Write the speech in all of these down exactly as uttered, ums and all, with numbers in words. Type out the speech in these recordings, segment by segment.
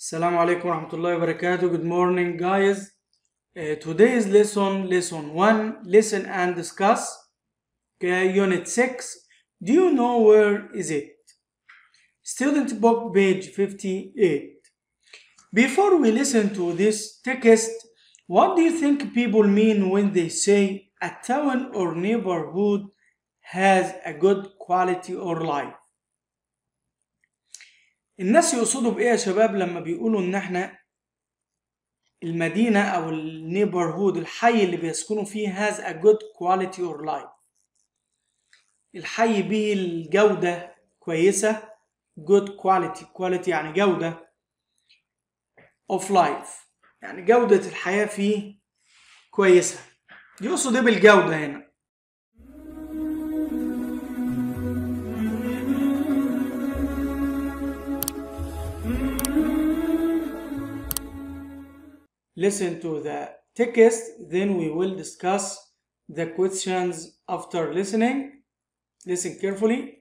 Assalamu alaikum warahmatullahi wabarakatuh. Good morning, guys. Uh, today's lesson, lesson one, listen and discuss. Okay, unit six. Do you know where is it? Student book, page fifty-eight. Before we listen to this text, what do you think people mean when they say a town or neighborhood has a good quality or life? الناس يقصدوا بإيه يا شباب لما بيقولوا إن إحنا المدينة أو النيبرهود الحي اللي بيسكنوا فيه has a good quality or life؟ الحي به الجودة كويسة. good quality quality يعني جودة of life يعني جودة الحياة فيه كويسة. يقصد إيه بالجودة هنا؟ Listen to the text, then we will discuss the questions after listening. Listen carefully.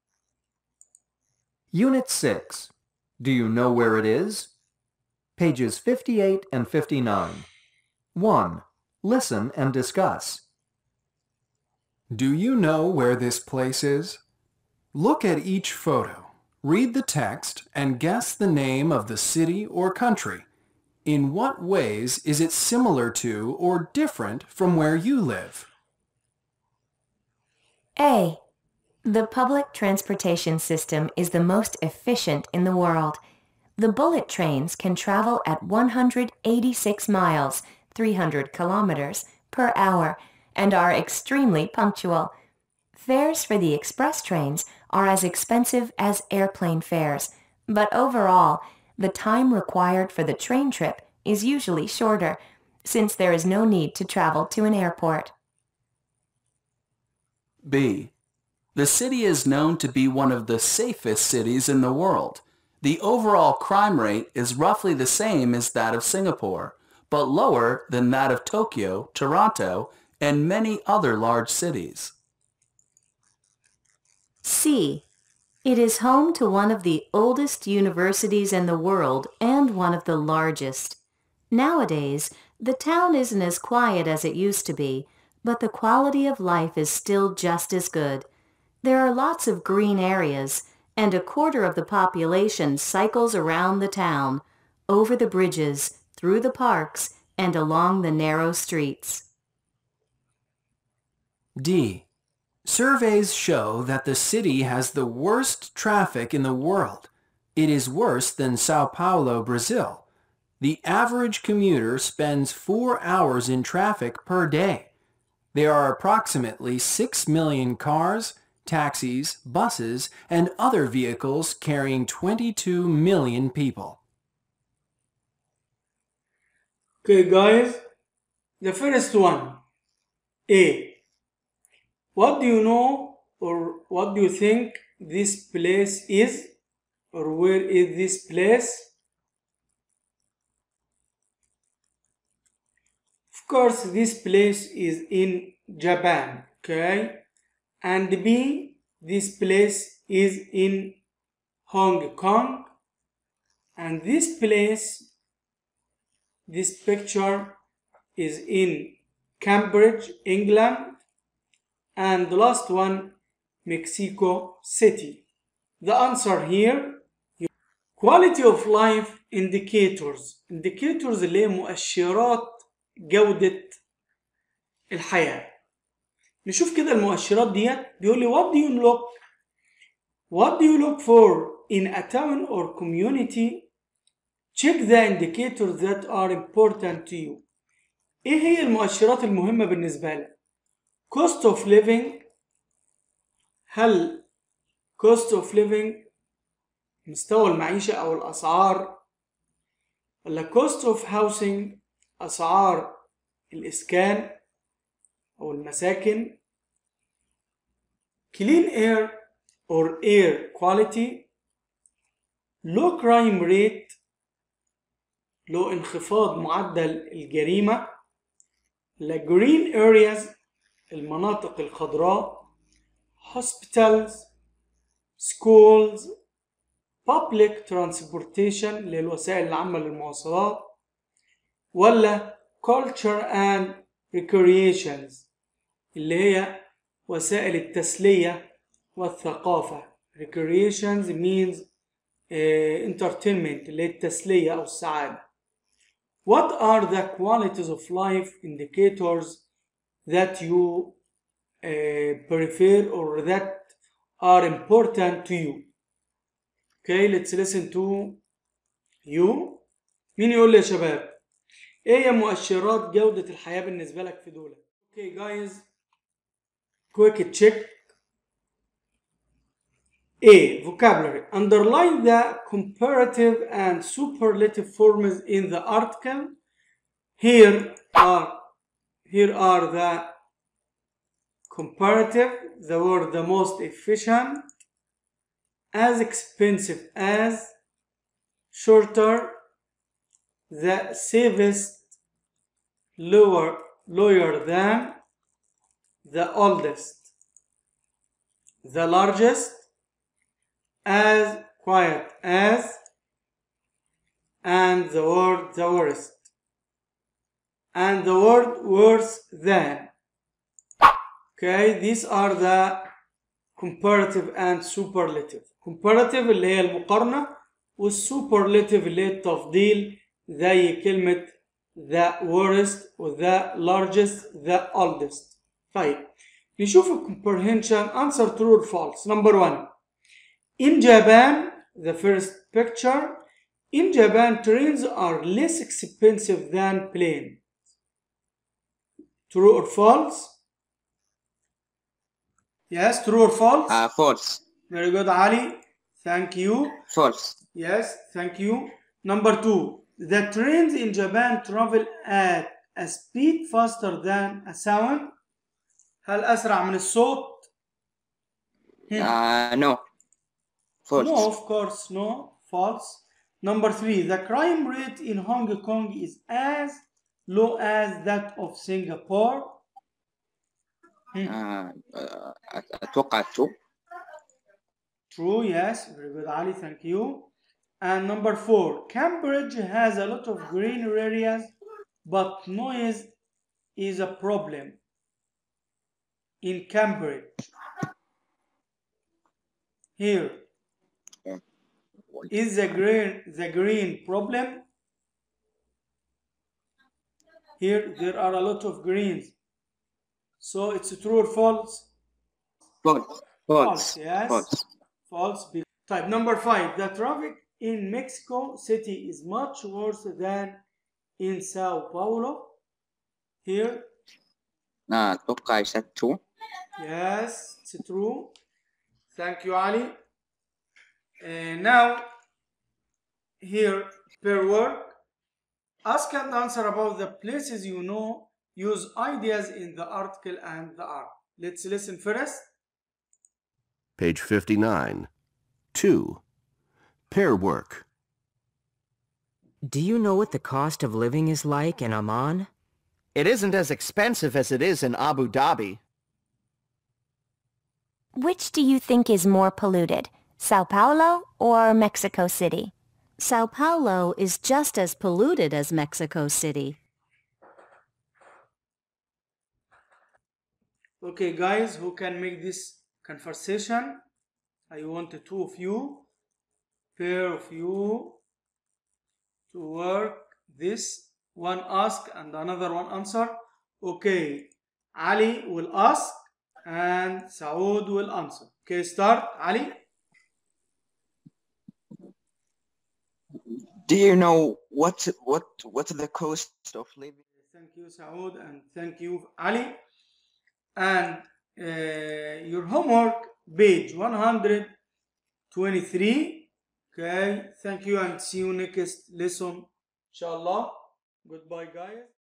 Unit six. Do you know where it is? Pages fifty-eight and fifty-nine. one. Listen and discuss. Do you know where this place is? Look at each photo, read the text, and guess the name of the city or country. In what ways is it similar to or different from where you live? A. The public transportation system is the most efficient in the world. The bullet trains can travel at one hundred eighty-six miles, three hundred kilometers, per hour and are extremely punctual. Fares for the express trains are as expensive as airplane fares, but overall, the time required for the train trip is usually shorter, since there is no need to travel to an airport. B. The city is known to be one of the safest cities in the world. The overall crime rate is roughly the same as that of Singapore, but lower than that of Tokyo, Toronto, and many other large cities. C. It is home to one of the oldest universities in the world and one of the largest. Nowadays, the town isn't as quiet as it used to be, but the quality of life is still just as good. There are lots of green areas, and a quarter of the population cycles around the town, over the bridges, through the parks, and along the narrow streets. D. Surveys show that the city has the worst traffic in the world. It is worse than Sao Paulo, Brazil. The average commuter spends four hours in traffic per day. There are approximately six million cars, taxis, buses, and other vehicles carrying twenty-two million people. Okay, guys, the first one. A. What do you know or what do you think this place is? Or where is this place? Of course, this place is in Japan, okay? And B, this place is in Hong Kong. And this place, this picture is in Cambridge, England. And the last one, Mexico City. The answer here, quality of life indicators. Indicators اللي هي مؤشرات جودة الحياة. نشوف كده المؤشرات ديت. بيقول لي what do you look what do you look for in a town or community? Check the indicators that are important to you. ايه هي المؤشرات المهمة بالنسبة لك؟ cost of living. هل cost of living مستوى المعيشة أو الأسعار، ولا cost of housing أسعار الإسكان أو المساكن، clean air or air quality، low crime rate لو انخفاض معدل الجريمة، لا green areas المناطق الخضراء، hospitals, schools, public transportation اللي هي الوسائل العامة للمواصلات، ولا culture and recreations اللي هي وسائل التسلية والثقافة. recreations means uh, entertainment اللي هي التسلية أو السعادة. What are the qualities of life indicators that you uh, prefer or that are important to you? Okay, let's listen to you. مين يقول لي يا شباب ايه هي مؤشرات جودة الحياة بالنسبة لك في دولة؟ Okay guys, quick check. A. Vocabulary. Underline the comparative and superlative forms in the article. Here are here are the comparative, the word the most efficient, as expensive as, shorter, the safest, lower lower than, the oldest, the largest, as quiet as, and the word the worst, and the word worse than. Okay, these are the comparative and superlative. comparative اللي هي المقارنة، والsuperlative اللي هي التفضيل زي كلمة the worst و the largest the oldest. طيب نشوف ال comprehension. answer true or false. Number one. In Japan, the first picture, in Japan trains are less expensive than planes. True or false? Yes, true or false? Uh, false. Very good, Ali. Thank you. False. Yes, thank you. Number two, the trains in Japan travel at a speed faster than a sound. هل أسرع من الصوت؟ Uh, no. False. No, of course, no. False. Number three, the crime rate in Hong Kong is as low as that of Singapore. Uh, uh, أتوقع true. True, yes. Very good, Ali. Thank you. And number four, Cambridge has a lot of green areas, but noise is a problem in Cambridge. Here, is the green the green problem? Here, there are a lot of greens. So it's true or false? False. False, False. yes. False. False. Type number five. The traffic in Mexico City is much worse than in Sao Paulo. Here, Uh, أتوقع is that true. yes, it's true. Thank you, Ali. And now, here, per word, ask and answer about the places you know. Use ideas in the article and the art. Let's listen first. Page fifty-nine. two. Pair work. Do you know what the cost of living is like in Amman? It isn't as expensive as it is in Abu Dhabi. Which do you think is more polluted, Sao Paulo or Mexico City? Sao Paulo is just as polluted as Mexico City. Okay, guys, who can make this conversation? I want the two of you, pair of you, to work this. One ask and another one answer. Okay, Ali will ask and Saud will answer. Okay, start, Ali. Do you know what what what's the cost of living? Thank you, Saud, and thank you, Ali. And uh, your homework, page one hundred twenty-three. Okay, thank you and see you next lesson, inshallah. Goodbye, guys.